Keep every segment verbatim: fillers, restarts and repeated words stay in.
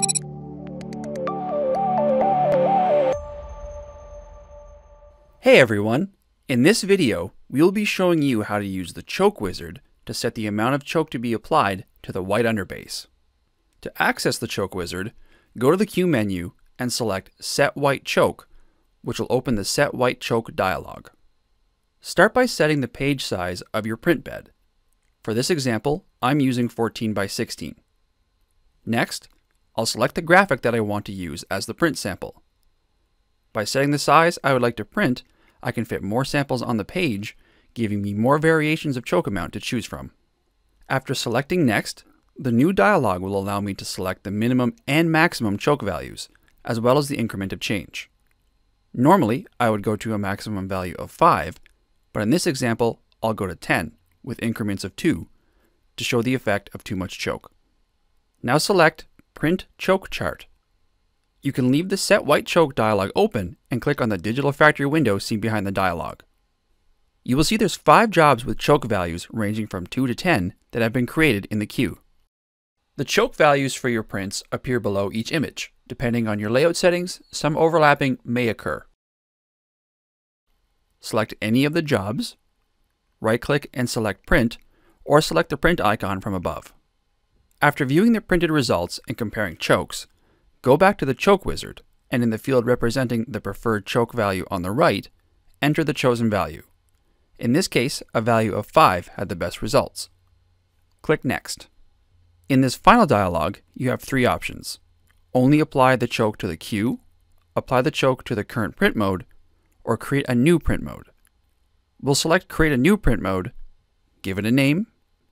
Hey everyone! In this video, we will be showing you how to use the choke wizard to set the amount of choke to be applied to the white underbase. To access the choke wizard, go to the Q menu and select Set White Choke, which will open the Set White Choke dialog. Start by setting the page size of your print bed. For this example, I'm using fourteen by sixteen. Next, I'll select the graphic that I want to use as the print sample. By setting the size I would like to print, I can fit more samples on the page, giving me more variations of choke amount to choose from. After selecting Next, the new dialog will allow me to select the minimum and maximum choke values, as well as the increment of change. Normally, I would go to a maximum value of five, but in this example, I'll go to ten, with increments of two, to show the effect of too much choke. Now select Print Choke Chart. You can leave the Set White Choke dialog open and click on the Digital Factory window seen behind the dialog. You will see there's five jobs with choke values ranging from two to ten that have been created in the queue. The choke values for your prints appear below each image. Depending on your layout settings, some overlapping may occur. Select any of the jobs, right-click and select Print, or select the print icon from above. After viewing the printed results and comparing chokes, go back to the choke wizard, and in the field representing the preferred choke value on the right, enter the chosen value. In this case, a value of five had the best results. Click Next. In this final dialog, you have three options. Only apply the choke to the queue, apply the choke to the current print mode, or create a new print mode. We'll select Create a New Print Mode, give it a name,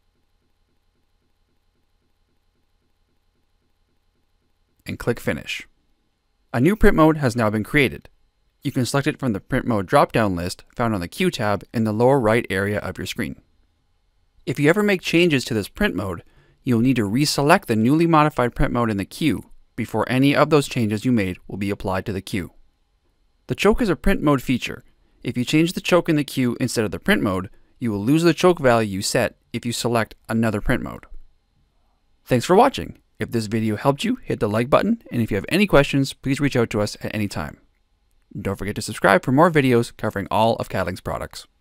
and click Finish. A new print mode has now been created. You can select it from the Print Mode drop-down list found on the Q tab in the lower right area of your screen. If you ever make changes to this print mode, you'll need to reselect the newly modified print mode in the queue before any of those changes you made will be applied to the queue. The choke is a print mode feature. If you change the choke in the queue instead of the print mode, you will lose the choke value you set if you select another print mode. Thanks for watching. If this video helped you, hit the like button, and if you have any questions, please reach out to us at any time. Don't forget to subscribe for more videos covering all of Catalink's products.